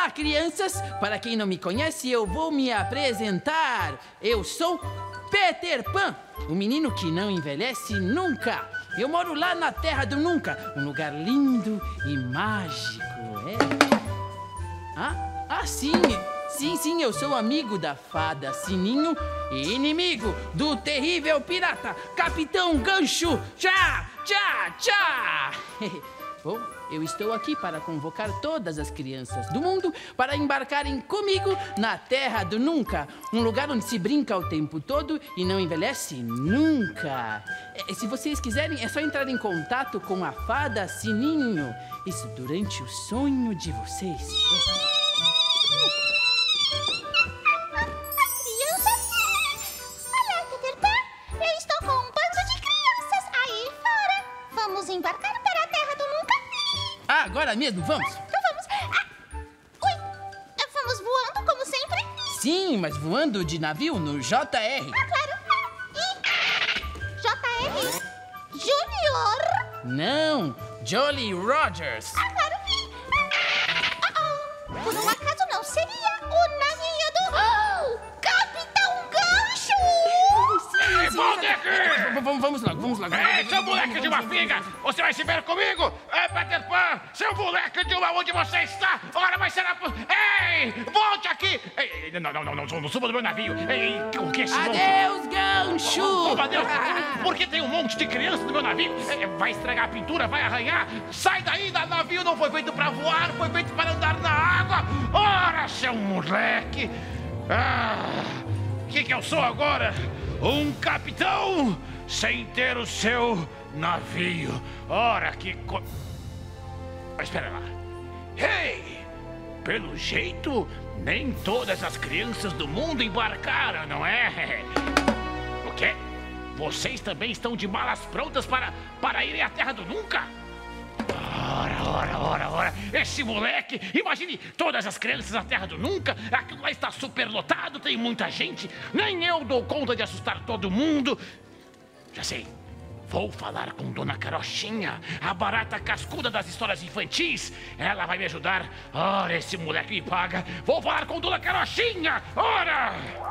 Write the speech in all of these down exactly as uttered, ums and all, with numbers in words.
Olá, crianças! Para quem não me conhece, eu vou me apresentar. Eu sou Peter Pan, o menino que não envelhece nunca. Eu moro lá na Terra do Nunca, um lugar lindo e mágico, é? Ah, ah, sim! Sim, sim, eu sou amigo da fada Sininho e inimigo do terrível pirata Capitão Gancho. Tchá, tchá, tchá! Bom, eu estou aqui para convocar todas as crianças do mundo para embarcarem comigo na Terra do Nunca, um lugar onde se brinca o tempo todo e não envelhece nunca. É, se vocês quiserem, é só entrar em contato com a fada Sininho. Isso durante o sonho de vocês. É. Ah, agora mesmo, vamos? Então vamos. Ah, ui, vamos voando, como sempre? Sim, mas voando de navio no J R. Ah, claro. E J R Júnior? Não, Jolly Rogers. Ah, claro. Uh -oh. Por um acaso não seria o navio do oh, Capitão Gancho? Sim, Ei, volte aqui! Vamos, vamos logo, vamos logo. Ei, seu moleque de uma figa! Você vai se ver comigo? Ei, Peter Pan! Seu moleque de uma... Onde você está? Ora, vai ser a... Ei, volte aqui! Ei, não, não, não, não, não suba do meu navio! Ei, o que é esse monte? Adeus, Gancho! Oh, oh, adeus! Por que tem um monte de criança no meu navio? Vai estragar a pintura, vai arranhar! Sai daí, da navio não foi feito pra voar, foi feito para andar na água! Ora, seu moleque! Ah, o que que eu sou agora? Um capitão sem ter o seu navio. Ora, que co... Espera lá. Ei! Pelo jeito, nem todas as crianças do mundo embarcaram, não é? O quê? Vocês também estão de malas prontas para, para irem à Terra do Nunca? Ora, ora, ora, ora. Esse moleque, imagine todas as crianças na Terra do Nunca. Aquilo lá está superlotado, tem muita gente. Nem eu dou conta de assustar todo mundo. Já sei. Vou falar com Dona Carochinha, a barata cascuda das histórias infantis. Ela vai me ajudar. Ora, esse moleque me paga. Vou falar com Dona Carochinha. Ora!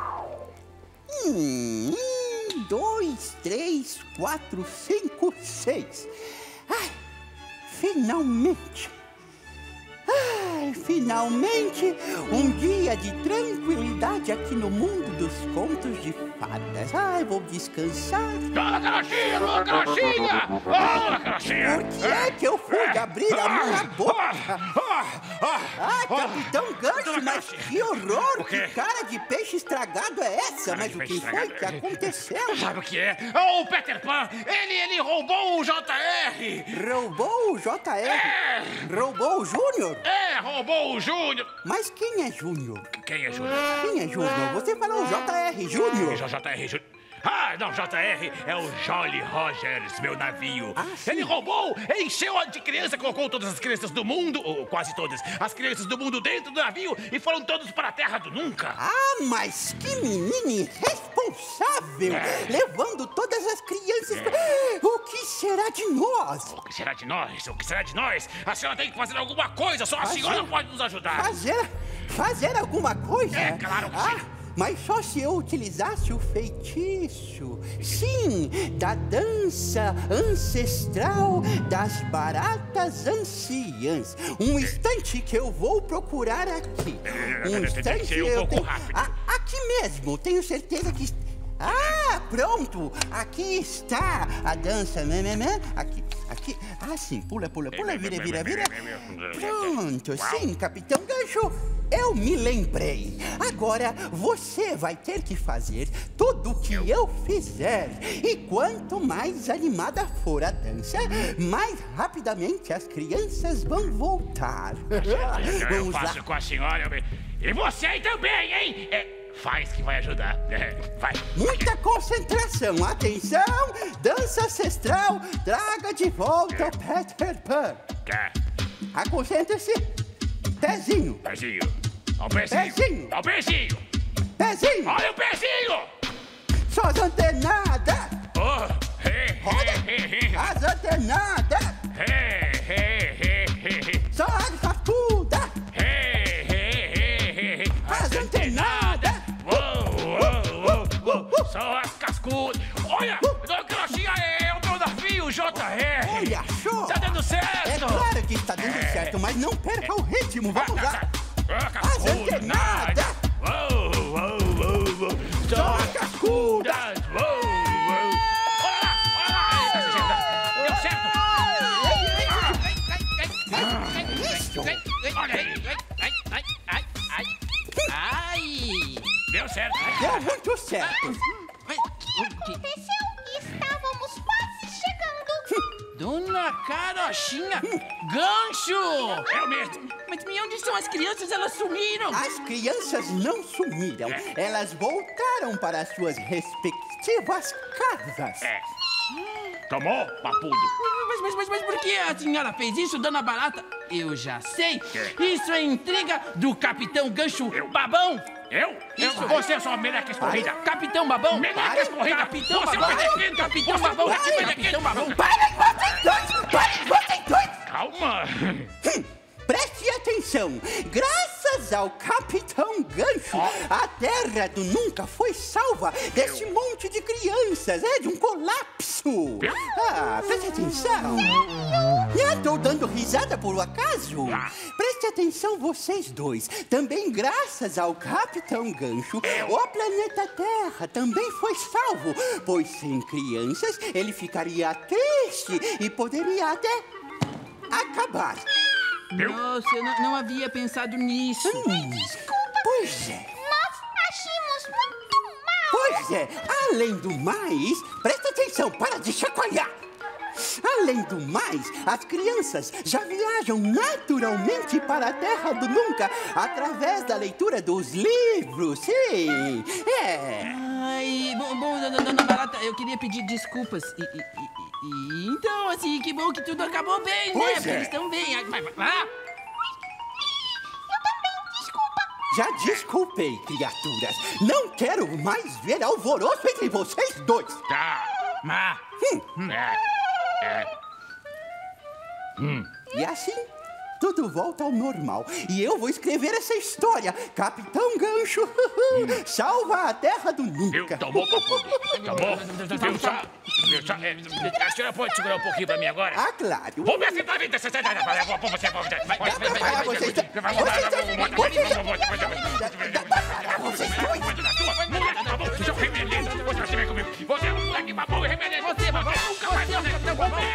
Um, dois, três, quatro, cinco, seis. Ai, finalmente. Ai, finalmente um dia de tranquilidade aqui no mundo dos contos de fadas. Ai, vou descansar. Dona Carochinha, Dona Carochinha! Oh, Dona Carochinha! Por que é que eu fui abrir a minha boca? Ai, Capitão Gancho, mas que horror! Que cara de peixe estragado é essa? Mas o que foi que aconteceu? Sabe o que é? Oh, o Peter Pan! Ele, ele roubou o J R! Roubou o J R? É. Roubou o Júnior? É, roubou o Júnior! Mas quem é Júnior? Quem é Júnior? Quem é Júnior? Você falou J R Júnior. J R Júnior. Ah, não, J R é o Jolly Rogers, meu navio. Ah, sim. Ele roubou, encheu de criança, colocou todas as crianças do mundo, ou quase todas, as crianças do mundo dentro do navio e foram todos para a Terra do Nunca. Ah, mas que menino irresponsável! É. Levando todas as crianças... É. O que será de nós? O que será de nós? O que será de nós? A senhora tem que fazer alguma coisa, só a fazer? senhora pode nos ajudar. Fazer? Fazer alguma coisa? É, claro que ah. sim. Mas só se eu utilizasse o feitiço, sim, da dança ancestral das baratas anciãs. Um instante que eu vou procurar aqui. Um instante eu eu tenho... rápido. Ah, aqui mesmo, tenho certeza que... Ah, pronto! Aqui está a dança, né, né, né? Aqui, aqui. Ah, sim, pula, pula, pula, vira, vira, vira. Pronto, sim, Capitão Gancho. Eu me lembrei. Agora você vai ter que fazer tudo o que eu fizer. E quanto mais animada for a dança, mais rapidamente as crianças vão voltar. Eu Vamos faço lá. com a senhora. E você aí também, hein? É, faz que vai ajudar. É, vai. Muita concentração, atenção! Dança ancestral, traga de volta o Peter Pan. Quer? Ah, concentre-se. Pezinho, Pezinho. Ó o pezinho. Pezinho. Ó o pezinho. pezinho. Olha o pezinho. Só as antenadas. Oh, he, Roda. he, he, he. As antenadas. He, he, he, he, he. Só as cascudas. He, he, mas não perca o ritmo. Vamos lá. Ah, As cascudas. antenadas. Uou, uou, uou, uou. São as cascudas. Uou, uou. Olha lá, olha lá. Eita, gente, deu certo. Olha aí. Ai! Deu certo. Deu muito certo. Mas, O que aconteceu? Estávamos quase chegando. Dona Carochinha, gancho! Eu mesmo. Mas e onde estão as crianças? Elas sumiram! As crianças não sumiram. Elas voltaram para as suas respectivas casas. É. Tomou, papudo? Mas, mas, mas, mas por que a senhora fez isso, dona Barata? Eu já sei. Isso é intriga do Capitão Gancho Eu? Babão. Eu? Eu? Isso. Você é só meleca escorrida. Capitão Babão. Meleca escorrida. Capitão Você Babão. vai defender. Capitão Você Babão. vai defender. Capitão Babão. Parem vocês dois! Parem vocês dois! Calma. Hum, preste atenção. Graças ao Capitão Gancho, a Terra do Nunca foi salva desse monte de crianças, é, de um colapso. Ah, preste atenção. Eu estou dando risada por um acaso? Preste atenção vocês dois. Também graças ao Capitão Gancho, o planeta Terra também foi salvo, pois sem crianças ele ficaria triste e poderia até acabar. Nossa, eu não, não havia pensado nisso. Hum, pois é. Nós agimos muito mal. Pois é, além do mais, presta atenção, para de chacoalhar. Além do mais, as crianças já viajam naturalmente para a Terra do Nunca através da leitura dos livros, sim. É. Ai, bom, bom, dona dona Barata, eu queria pedir desculpas. E, e- e- e- então, assim, que bom que tudo acabou bem, né? Pois Porque é. eles estão bem. Ai, vai, vai, vai. Já desculpei, criaturas. Não quero mais ver alvoroço entre vocês dois. Tá. Má. É. É. E assim, tudo volta ao normal. E eu vou escrever essa história. Capitão Gancho salva a Terra do Viu? Nunca. Tomou, papudo. Tomou. Viu só? Viu só? É, a senhora pode segurar um pouquinho pra mim agora? Ah, claro. Vamos ver se tá vindo. Você vai, vai, vai, vai, vai, vai, vai, vai, Dá pra parar vocês dois. Vocês dois. Moleque babão, seu remelento. Você vai comigo. Você é um moleque babão e remelento. Você, babão, nunca vai fazer.